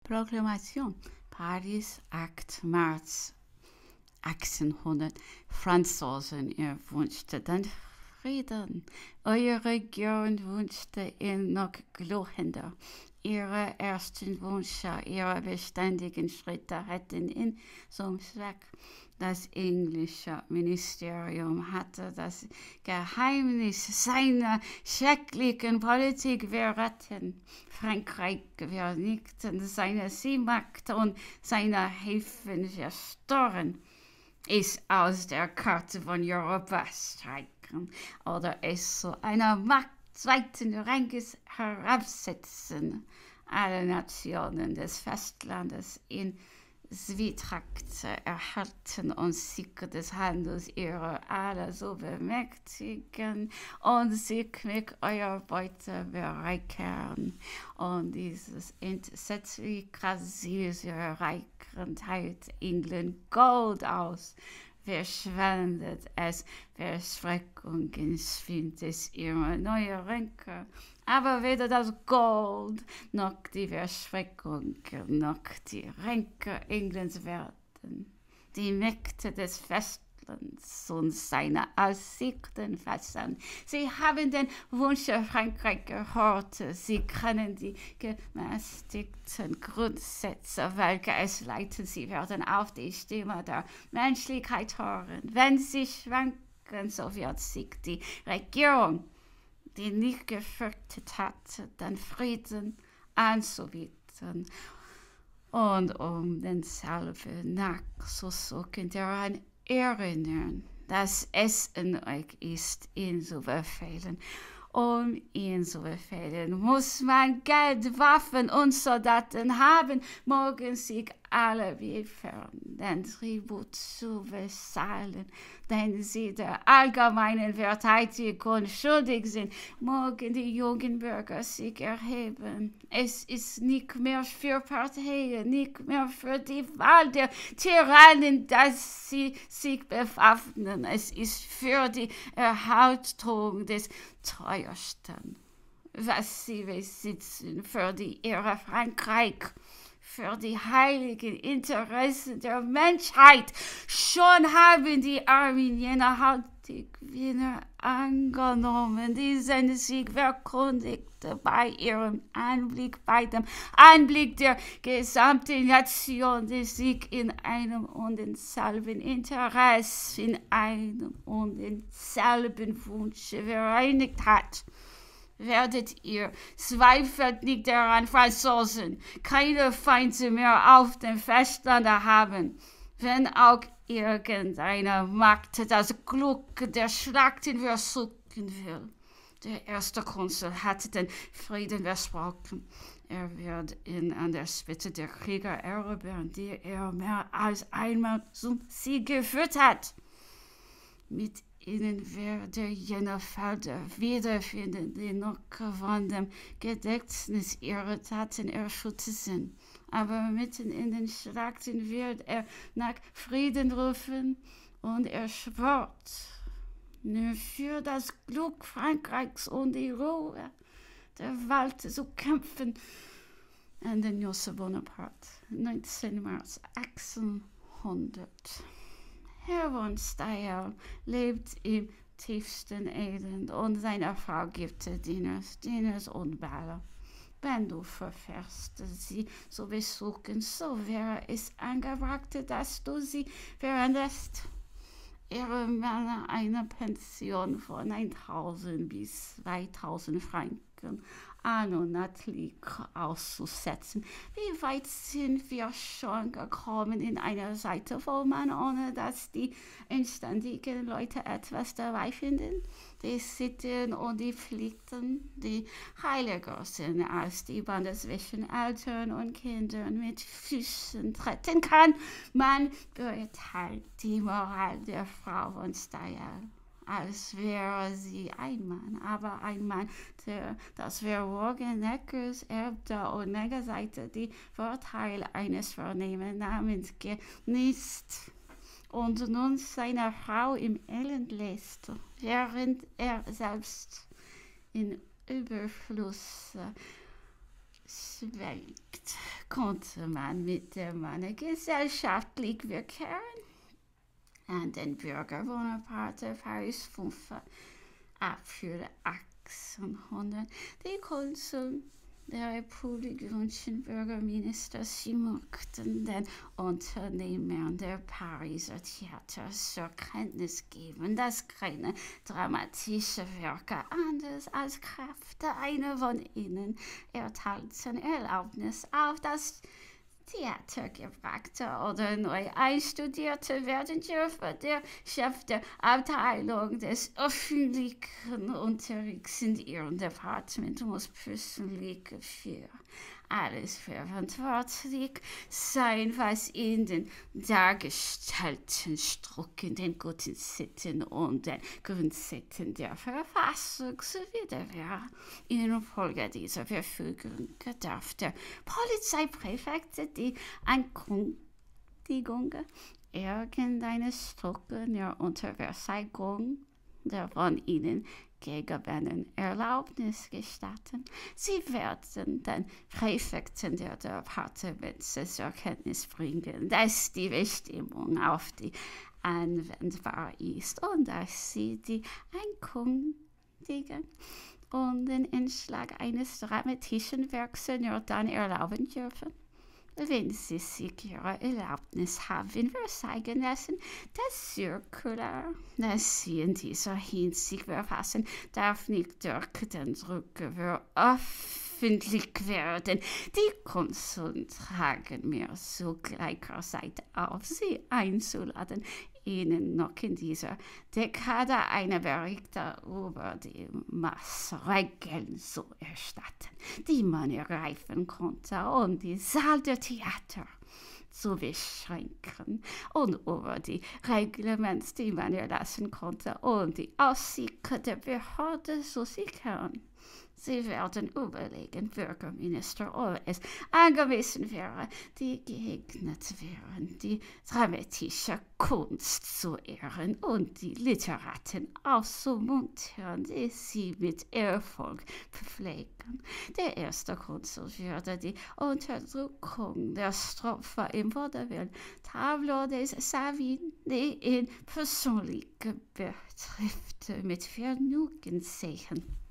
Proklamation. Paris, 8. März 1800. Franzosen, ihr wünschte den Frieden. Eure Regierung wünschte ihn noch glühender. Ihre ersten Wünsche, ihre beständigen Schritte hätten ihn zum Zweck. Das englische Ministerium hatte das Geheimnis seiner schrecklichen Politik verraten. Frankreich vernichten seine Seemacht und seine Häfen zerstören. Es aus der Karte von Europa streichen oder es zu einer Macht zweiten Ranges herabsetzen. Alle Nationen des Festlandes in Zwietracht erhalten und Sieg des Handels ihrer alle so bemächtigen und sich mit eurer Beute bereichern. Und dieses entsetzliche Siege reichen teilt England Gold aus, verschwendet es, Versprechungen findet es ihre neue Ränke. Aber weder das Gold, noch die Versprechungen, noch die Ränke Englands werden die Mächte des Festlands und seine Aussichten fassen. Sie haben den Wunsch Frankreich gehört. Sie kennen die gemäßigten Grundsätze, welche es leiten. Sie werden auf die Stimme der Menschlichkeit hören. Wenn sie schwanken, so wird sich die Regierung, die nicht gefürchtet hatte, den Frieden anzubieten und denselben nachzusuchen, daran erinnern, dass es in euch ist, ihn zu befehlen. Um ihn zu befehlen, muss man Geld, Waffen und Soldaten haben, mögen sich alle liefern, den Tribut zu bezahlen, den sie der allgemeinen Verteidigung schuldig sind, mögen die jungen Bürger sich erheben. Es ist nicht mehr für Parteien, nicht mehr für die Wahl der Tyrannen, dass sie sich bewaffnen. Es ist für die Erhaltung des Teuersten, was sie besitzen, für die Ehre Frankreich, für die heiligen Interessen der Menschheit. Schon haben die Armenier haltig Wiener angenommen, diesen Sieg verkündigte bei ihrem Anblick, bei dem Anblick der gesamten Nation, die sich in einem und denselben Interesse, in einem und denselben Wunsch vereinigt hat. Werdet ihr, zweifelt nicht daran, Franzosen, keine Feinde mehr auf dem Festland haben, wenn auch irgendeine Macht das Glück der Schlachten versuchen will. Der erste Konsul hat den Frieden versprochen. Er wird ihn an der Spitze der Krieger erobern, die er mehr als einmal zum Sieg geführt hat. Mit ihnen werde jener Felder wiederfinden, die noch von dem Gedächtnis ihrer Taten erschüttert sind. Aber mitten in den Schlachten wird er nach Frieden rufen und er schwört, nur für das Glück Frankreichs und die Ruhe der Welt zu kämpfen. An den Joseph Bonaparte, 19. März 1800. Herr von Steyr lebt im tiefsten Elend und seine Frau gibt Dieners und Bälle. Wenn du verfährst, sie zu besuchen, so wäre es angebracht, dass du sie veränderst. Ihre Männer eine Pension von 1.000 bis 2.000 Franken monatlich auszusetzen. Wie weit sind wir schon gekommen in einer Zeit, wo man, ohne dass die anständigen Leute etwas dabei finden, die Sitten und die Pflichten, die heiliger sind als die Bande zwischen Eltern und Kindern mit Füßen treten kann? Man beurteilt die Moral der Frau von Steyr, als wäre sie ein Mann, aber ein Mann, der das Verwogen Neckers erbte und Neckerseite die Vorteile eines vornehmen Namens genießt und nun seine Frau im Elend lässt, während er selbst in Überfluss schwelgt, konnte man mit der Manne gesellschaftlich verkehren. An den Bürger Bonaparte Paris 5 April 1800. Die Konsul der Republik wünschen Bürgermeister, sie möchten den Unternehmern der Pariser Theater zur Kenntnis geben, dass keine dramatische Werke anders als Kräfte einer von ihnen erteilten Erlaubnis auf das Theater gebrachte oder neu einstudierte werden dürfen. Der Chef der Abteilung des öffentlichen Unterrichts in ihrem Departement muss persönlich für alles verantwortlich sein, was in den dargestellten Stücken, den guten Sitten und den Grundsitten der Verfassung sowie der Wehr infolge dieser Verfügung darf der Polizeipräfekt die Ankündigung irgendeines Stückes der Unterversagung der von ihnen gegebenen Erlaubnis gestatten. Sie werden den Präfekten der Departemente zur Kenntnis bringen, dass die Bestimmung auf die anwendbar ist und dass sie die Ankündigung und den Entschlag eines dramatischen Werks nur dann erlauben dürfen, wenn sie sich ihre Erlaubnis haben verzeigen lassen. Das Zirkular, das sie in dieser Hinsicht verfassen, darf nicht durch den Drucker veröffentlicht werden. Die Konsuln tragen mir zu gleicher Zeit auf, sie einzuladen, ihnen noch in dieser Dekade eine Berichte über die Maßregeln zu erstatten, die man ergreifen konnte, und die Zahl der Theater zu beschränken und über die Reglements, die man erlassen konnte, und die Aussicht der Behörde zu sichern. Sie werden überlegen, Bürgermeister, ob es angemessen wäre, die geeignet wären, die dramatische Kunst zu ehren und die Literaten auszumuntern, die sie mit Erfolg pflegen. Der erste Konsul würde die Unterdrückung der Strophe im Vaudeville Tableau des Savines, die ihn persönlich betrifft, mit Vergnügen sehen.